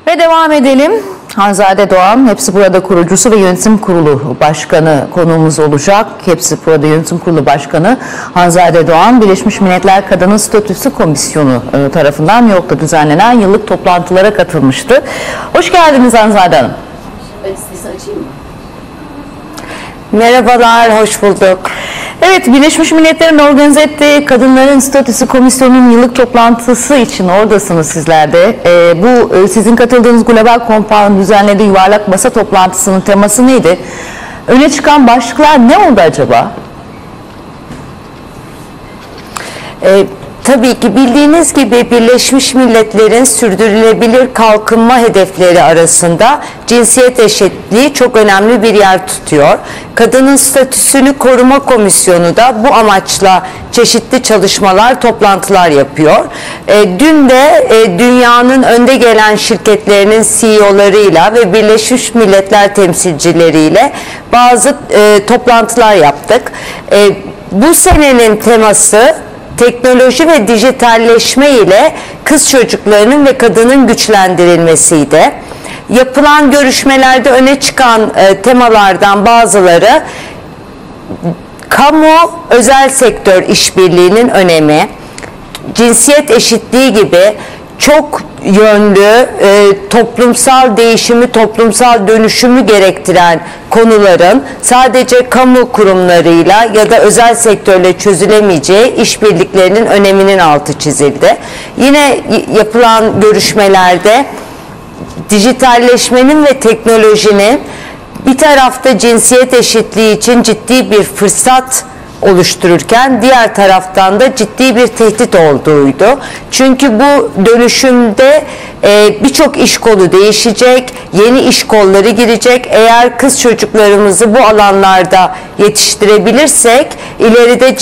Ve devam edelim. Hanzade Doğan, Hepsi Burada kurucusu ve yönetim kurulu başkanı konuğumuz olacak. Hepsi Burada Yönetim Kurulu Başkanı Hanzade Doğan, Birleşmiş Milletler Kadının Statüsü Komisyonu tarafından New York'ta düzenlenen yıllık toplantılara katılmıştı. Hoş geldiniz Hanzade Hanım. Ben sesi açayım mı? Merhabalar, hoş bulduk. Evet, Birleşmiş Milletler'in organize ettiği Kadınların Statüsü Komisyonu'nun yıllık toplantısı için oradasınız sizler de. Bu sizin katıldığınız Global Compact'ın düzenlediği yuvarlak masa toplantısının teması neydi? Öne çıkan başlıklar ne oldu acaba? Tabii ki bildiğiniz gibi Birleşmiş Milletler'in sürdürülebilir kalkınma hedefleri arasında cinsiyet eşitliği çok önemli bir yer tutuyor. Kadının Statüsünü Koruma Komisyonu da bu amaçla çeşitli çalışmalar, toplantılar yapıyor. Dün de dünyanın önde gelen şirketlerinin CEO'larıyla ve Birleşmiş Milletler temsilcileriyle bazı toplantılar yaptık. Bu senenin teması teknoloji ve dijitalleşme ile kız çocuklarının ve kadının güçlendirilmesiydi. Yapılan görüşmelerde öne çıkan temalardan bazıları kamu özel sektör işbirliğinin önemi, cinsiyet eşitliği gibi çok yönlü toplumsal değişimi, toplumsal dönüşümü gerektiren konuların sadece kamu kurumlarıyla ya da özel sektörle çözülemeyeceği işbirliklerinin öneminin altı çizildi. Yine yapılan görüşmelerde dijitalleşmenin ve teknolojinin bir tarafta cinsiyet eşitliği için ciddi bir fırsat oluştururken diğer taraftan da ciddi bir tehdit olduğuydu. Çünkü bu dönüşümde birçok iş kolu değişecek, yeni iş kolları girecek. Eğer kız çocuklarımızı bu alanlarda yetiştirebilirsek ileride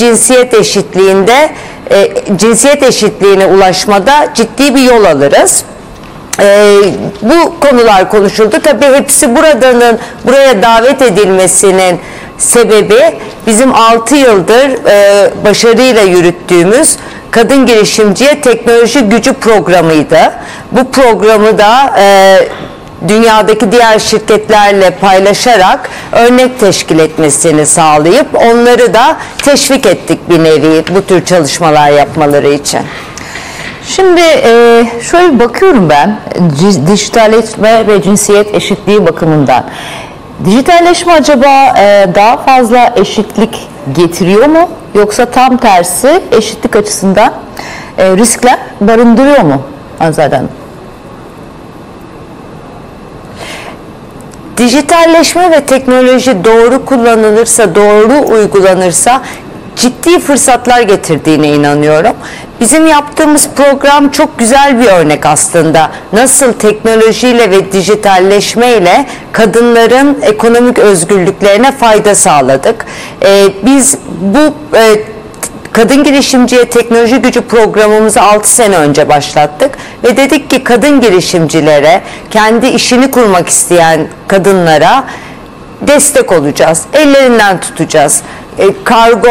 cinsiyet eşitliğine ulaşmada ciddi bir yol alırız. Bu konular konuşuldu. Tabii hepsi buraya davet edilmesinin sebebi bizim 6 yıldır başarıyla yürüttüğümüz Kadın Girişimciye Teknoloji Gücü programıydı. Bu programı da dünyadaki diğer şirketlerle paylaşarak örnek teşkil etmesini sağlayıp onları da teşvik ettik bir nevi bu tür çalışmalar yapmaları için. Şimdi şöyle bir bakıyorum ben dijitalleşme ve cinsiyet eşitliği bakımından. Dijitalleşme acaba daha fazla eşitlik getiriyor mu? Yoksa tam tersi eşitlik açısından riskler barındırıyor mu Hanzade Hanım? Dijitalleşme ve teknoloji doğru kullanılırsa, doğru uygulanırsa ciddi fırsatlar getirdiğine inanıyorum. Bizim yaptığımız program çok güzel bir örnek aslında. Nasıl teknolojiyle ve dijitalleşmeyle kadınların ekonomik özgürlüklerine fayda sağladık. Biz bu Kadın Girişimciye Teknoloji Gücü programımızı 6 sene önce başlattık ve dedik ki kadın girişimcilere, kendi işini kurmak isteyen kadınlara destek olacağız, ellerinden tutacağız. Kargo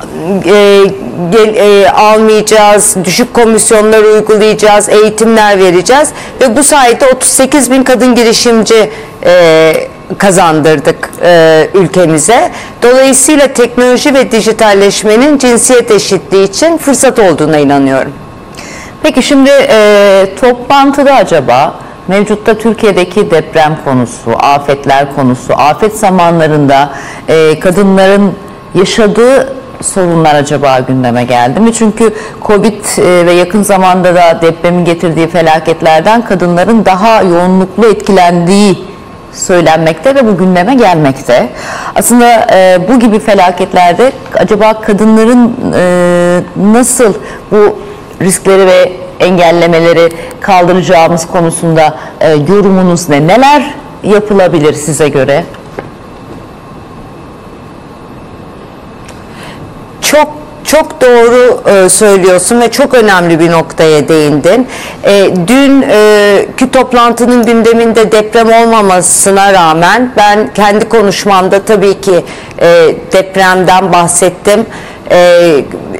almayacağız, düşük komisyonlar uygulayacağız, eğitimler vereceğiz ve bu sayede 38 bin kadın girişimci kazandırdık ülkemize. Dolayısıyla teknoloji ve dijitalleşmenin cinsiyet eşitliği için fırsat olduğuna inanıyorum. Peki şimdi toplantıda acaba mevcutta Türkiye'deki deprem konusu, afetler konusu, afet zamanlarında kadınların yaşadığı sorunlar acaba gündeme geldi mi? Çünkü Covid ve yakın zamanda da depremin getirdiği felaketlerden kadınların daha yoğunluklu etkilendiği söylenmekte ve bu gündeme gelmekte. Aslında bu gibi felaketlerde acaba kadınların nasıl bu riskleri ve engellemeleri kaldıracağımız konusunda yorumunuz ne? Neler yapılabilir size göre? Çok doğru söylüyorsun ve çok önemli bir noktaya değindin. Dünkü toplantının gündeminde deprem olmamasına rağmen ben kendi konuşmamda tabii ki depremden bahsettim.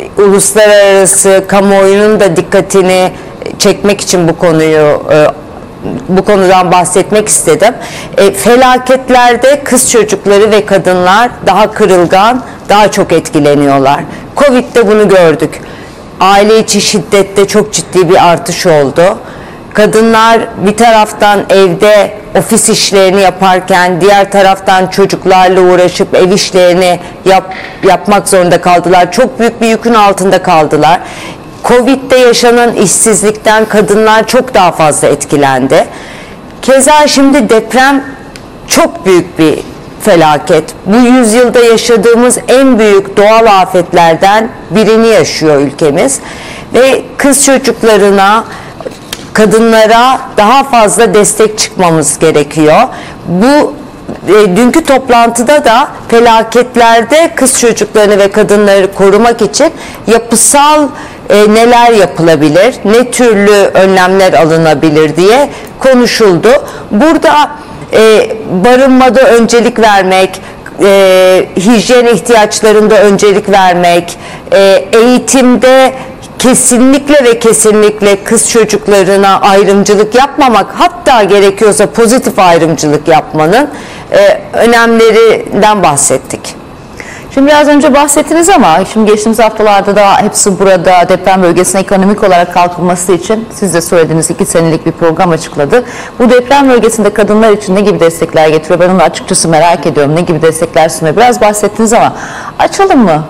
Uluslararası kamuoyunun da dikkatini çekmek için bu konuyu bu konudan bahsetmek istedim. Felaketlerde kız çocukları ve kadınlar daha kırılgan, daha çok etkileniyorlar. Covid'de bunu gördük. Aile içi şiddette çok ciddi bir artış oldu. Kadınlar bir taraftan evde ofis işlerini yaparken diğer taraftan çocuklarla uğraşıp ev işlerini yapmak zorunda kaldılar. Çok büyük bir yükün altında kaldılar. Covid'de yaşanan işsizlikten kadınlar çok daha fazla etkilendi. Keza şimdi deprem çok büyük bir felaket. Bu yüzyılda yaşadığımız en büyük doğal afetlerden birini yaşıyor ülkemiz. Ve kız çocuklarına, kadınlara daha fazla destek çıkmamız gerekiyor. Bu dünkü toplantıda da felaketlerde kız çocuklarını ve kadınları korumak için yapısal neler yapılabilir, ne türlü önlemler alınabilir diye konuşuldu. Burada barınmada öncelik vermek, hijyen ihtiyaçlarında öncelik vermek, eğitimde kesinlikle ve kesinlikle kız çocuklarına ayrımcılık yapmamak, hatta gerekiyorsa pozitif ayrımcılık yapmanın önemlerinden bahsettik. Şimdi biraz önce bahsettiniz ama şimdi geçtiğimiz haftalarda da hepsi burada deprem bölgesine ekonomik olarak kalkınması için siz de söylediğiniz 2 senelik bir program açıkladı. Bu deprem bölgesinde kadınlar için ne gibi destekler getiriyor? Ben onu açıkçası merak ediyorum. Ne gibi destekler sunuyor? Biraz bahsettiniz ama açalım mı?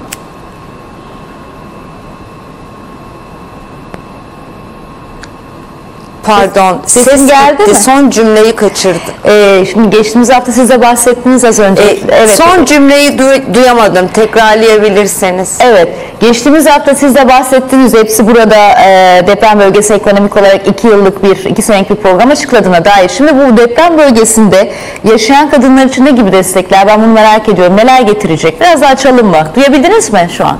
Pardon, sesim geldi mi? Son cümleyi kaçırdım. Şimdi geçtiğimiz hafta siz de bahsettiniz az önce. Evet. Son cümleyi duyamadım. Tekrarlayabilirseniz. Evet. Geçtiğimiz hafta siz de bahsettiniz. Hepsi burada deprem bölgesi ekonomik olarak 2 senelik bir program açıkladığına dair. Şimdi bu deprem bölgesinde yaşayan kadınlar için ne gibi destekler? Ben bunu merak ediyorum. Neler getirecek? Biraz daha açalım mı? Duyabildiniz mi şu an?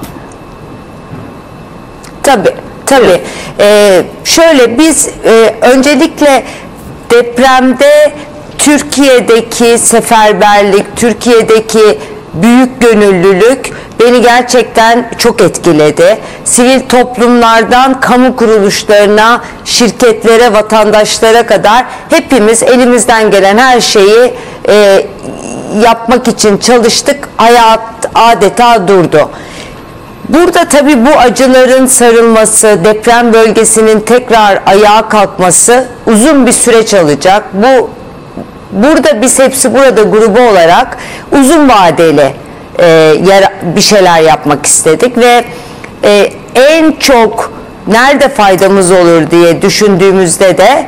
Tabii. Şöyle biz öncelikle depremde Türkiye'deki seferberlik, Türkiye'deki büyük gönüllülük beni gerçekten çok etkiledi. Sivil toplumlardan kamu kuruluşlarına, şirketlere, vatandaşlara kadar hepimiz elimizden gelen her şeyi yapmak için çalıştık. Hayat adeta durdu. Burada tabii bu acıların sarılması, deprem bölgesinin tekrar ayağa kalkması uzun bir süreç alacak. Burada biz hepsi burada grubu olarak uzun vadeli bir şeyler yapmak istedik ve en çok nerede faydamız olur diye düşündüğümüzde de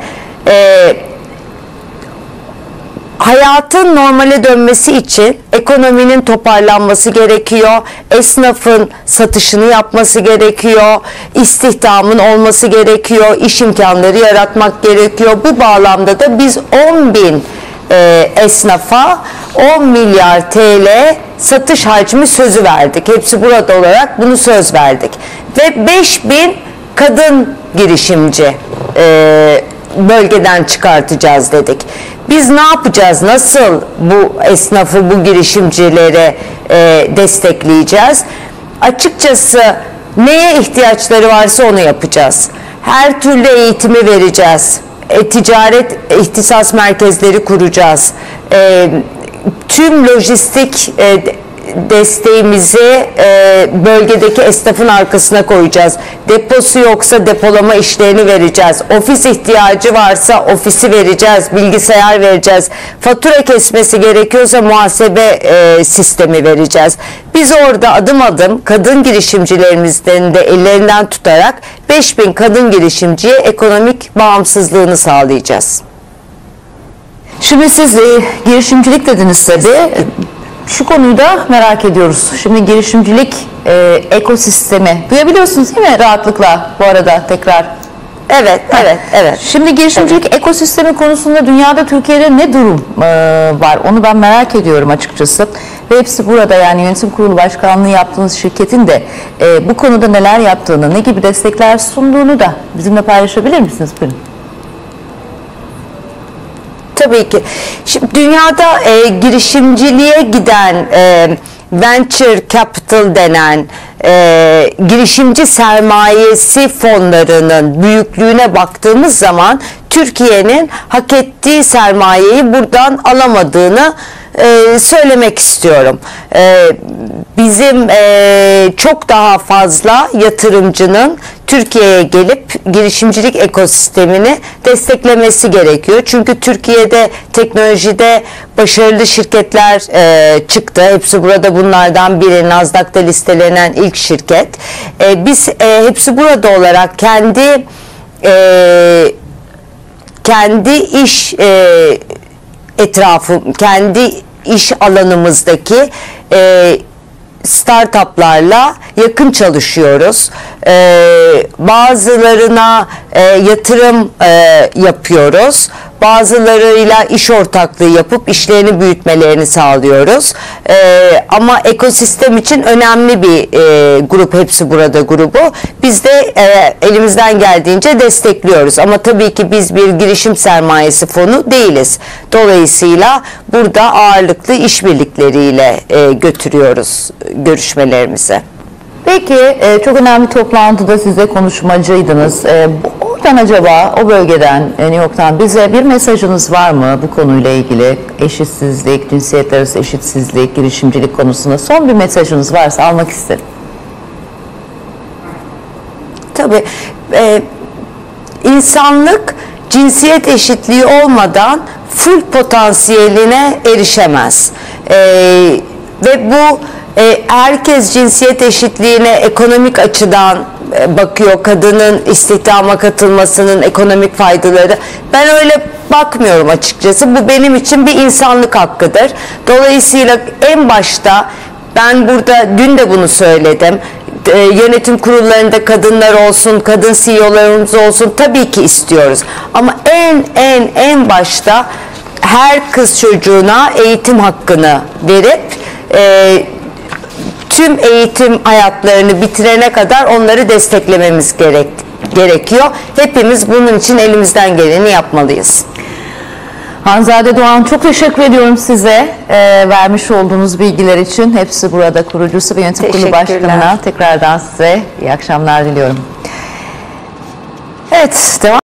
hayatın normale dönmesi için ekonominin toparlanması gerekiyor, esnafın satışını yapması gerekiyor, istihdamın olması gerekiyor, iş imkanları yaratmak gerekiyor. Bu bağlamda da biz 10.000 esnafa 10 milyar TL satış hacmi sözü verdik. Hepsi burada olarak bunu söz verdik. Ve 5.000 kadın girişimci bölgeden çıkartacağız dedik. Biz ne yapacağız? Nasıl bu esnafı, bu girişimcileri destekleyeceğiz? Açıkçası neye ihtiyaçları varsa onu yapacağız. Her türlü eğitimi vereceğiz. Ticaret ihtisas merkezleri kuracağız. Tüm lojistik desteğimizi bölgedeki esnafın arkasına koyacağız. Deposu yoksa depolama işlerini vereceğiz. Ofis ihtiyacı varsa ofisi vereceğiz. Bilgisayar vereceğiz. Fatura kesmesi gerekiyorsa muhasebe sistemi vereceğiz. Biz orada adım adım kadın girişimcilerimizden de ellerinden tutarak 5.000 kadın girişimciye ekonomik bağımsızlığını sağlayacağız. Şimdi siz girişimcilik dediniz tabii. Şu konuyu da merak ediyoruz. Şimdi girişimcilik ekosistemi duyabiliyorsunuz değil mi rahatlıkla bu arada tekrar? Evet. Şimdi girişimcilik ekosistemi konusunda dünyada Türkiye'de ne durum var? Onu ben merak ediyorum açıkçası. Ve hepsi burada, yani yönetim kurulu başkanlığı yaptığınız şirketin de bu konuda neler yaptığını, ne gibi destekler sunduğunu da bizimle paylaşabilir misiniz? Buyurun. Tabii ki. Şimdi dünyada girişimciliğe giden venture capital denen girişimci sermayesi fonlarının büyüklüğüne baktığımız zaman Türkiye'nin hak ettiği sermayeyi buradan alamadığını söylemek istiyorum. Bizim çok daha fazla yatırımcının Türkiye'ye gelip girişimcilik ekosistemini desteklemesi gerekiyor. Çünkü Türkiye'de teknolojide başarılı şirketler çıktı. Hepsi burada bunlardan biri. Nasdaq'ta listelenen ilk şirket. Biz hepsi burada olarak kendi iş kendi iş alanımızdaki startuplarla yakın çalışıyoruz. Bazılarına yatırım yapıyoruz. Bazılarıyla iş ortaklığı yapıp işlerini büyütmelerini sağlıyoruz. Ama ekosistem için önemli bir grup, hepsi burada grubu. Biz de elimizden geldiğince destekliyoruz. Ama tabii ki biz bir girişim sermayesi fonu değiliz. Dolayısıyla burada ağırlıklı işbirlikleriyle götürüyoruz görüşmelerimizi. Peki çok önemli toplantıda siz de konuşmacıydınız. Oradan acaba, o bölgeden, New York'tan bize bir mesajınız var mı bu konuyla ilgili? Eşitsizlik, cinsiyetler arası eşitsizlik, girişimcilik konusunda son bir mesajınız varsa almak isterim. Tabii insanlık cinsiyet eşitliği olmadan full potansiyeline erişemez. Ve bu herkes cinsiyet eşitliğine ekonomik açıdan bakıyor. Kadının istihdama katılmasının ekonomik faydaları. Ben öyle bakmıyorum açıkçası. Bu benim için bir insanlık hakkıdır. Dolayısıyla en başta ben burada dün de bunu söyledim. Yönetim kurullarında kadınlar olsun, kadın CEO'larımız olsun tabii ki istiyoruz. Ama en başta her kız çocuğuna eğitim hakkını verip tüm eğitim hayatlarını bitirene kadar onları desteklememiz gerekiyor. Hepimiz bunun için elimizden geleni yapmalıyız. Hanzade Doğan, çok teşekkür ediyorum size vermiş olduğunuz bilgiler için. Hepsi burada kurucusu ve yönetim kurulu başkanına tekrardan size iyi akşamlar diliyorum. Evet, devam.